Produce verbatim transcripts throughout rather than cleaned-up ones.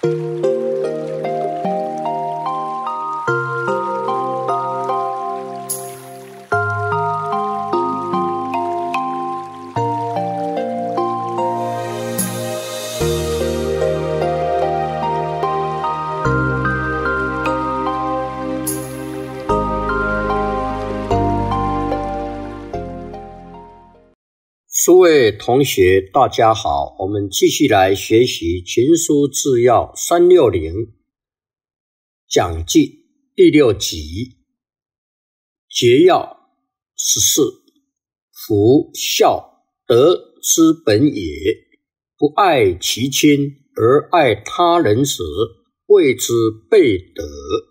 诸位同学大家好，我们继续来学习群书治要三六零讲记第六集，节要十四，夫孝德之本也，不爱其亲而爱他人者，谓之悖德。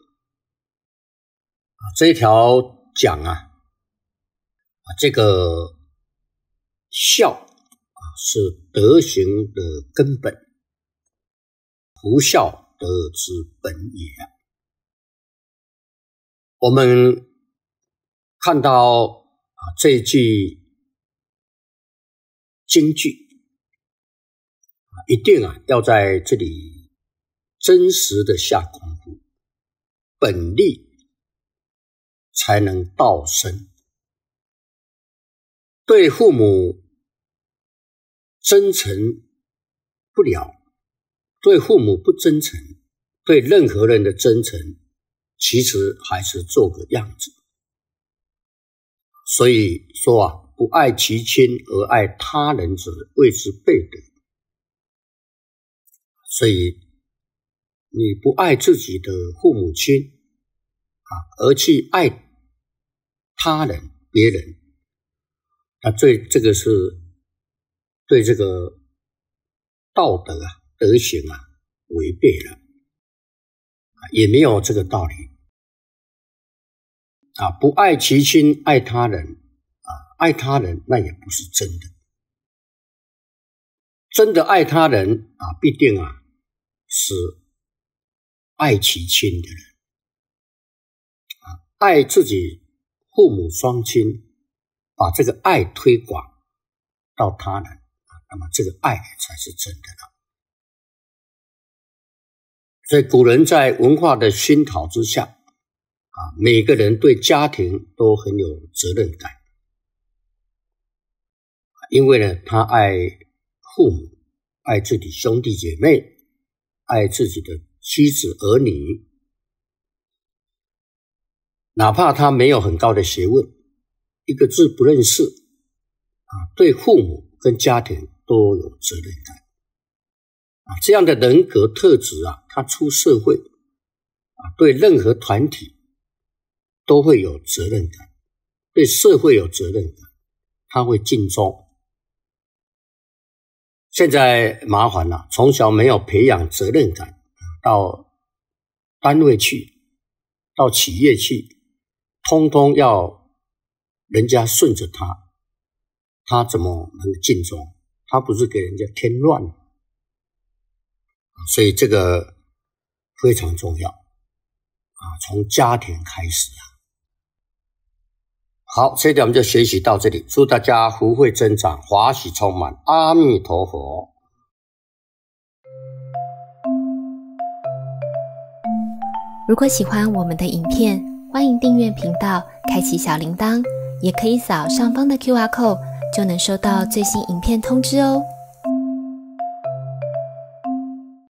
这一条讲啊，这个孝是德行的根本，夫孝德之本也。我们看到这一句金句，一定啊要在这里真实的下功夫，本力才能道生。对父母真诚不了，对父母不真诚，对任何人的真诚其实还是做个样子。所以说啊，不爱其亲而爱他人者，谓之悖德。所以你不爱自己的父母亲啊，而去爱他人别人，那对这个是对这个道德啊德行啊违背了，也没有这个道理啊。不爱其亲爱他人啊，爱他人那也不是真的。真的爱他人啊，必定啊是爱其亲的人啊，爱自己父母双亲，把这个爱推广到他人，那么这个爱才是真的了。所以古人在文化的熏陶之下啊，每个人对家庭都很有责任感，因为呢，他爱父母，爱自己兄弟姐妹，爱自己的妻子儿女，哪怕他没有很高的学问，一个字不认识啊，对父母跟家庭都有责任感啊，这样的人格特质啊，他出社会啊，对任何团体都会有责任感，对社会有责任感，他会尽忠。现在麻烦了，从小没有培养责任感，到单位去，到企业去，通通要人家顺着他，他怎么能尽忠？他不是给人家添乱，所以这个非常重要啊！从家庭开始啊。好，这一点我们就学习到这里，祝大家福慧增长，华喜充满，阿弥陀佛。 如果喜欢我们的影片，欢迎订阅频道，开启小铃铛，也可以扫上方的 Q R code， 就能收到最新影片通知哦。